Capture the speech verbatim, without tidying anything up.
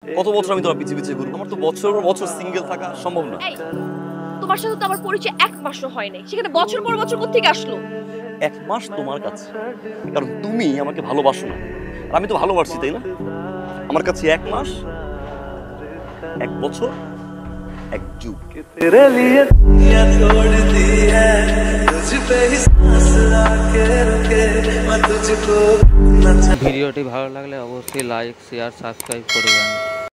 কত বছর আমি তোমার পিছিয়ে পিছিয়ে ঘুরবো? আমার তো বছর পর বছর সিঙ্গেল থাকা সম্ভব না। এই, তোমার সাথে তো আমার পরিচয় এক মাসও হয় নাই, সেখানে বছর পর বছর কোত্থেকে আসলো? এক মাস তোমার কাছে, কারণ তুমি আমাকে ভালোবাসো না, আর আমি তো ভালোবাসি, তাই না? আমার কাছে এক মাস, এক বছর, এক যুগ। तेरे लिए दुनिया तोड़ दी है, तुझ पे ही सांस आके रुके, मैं तुझको ভিডিওটি ভালো লাগলে অবশ্যই লাইক শেয়ার সাবস্ক্রাইব করবেন।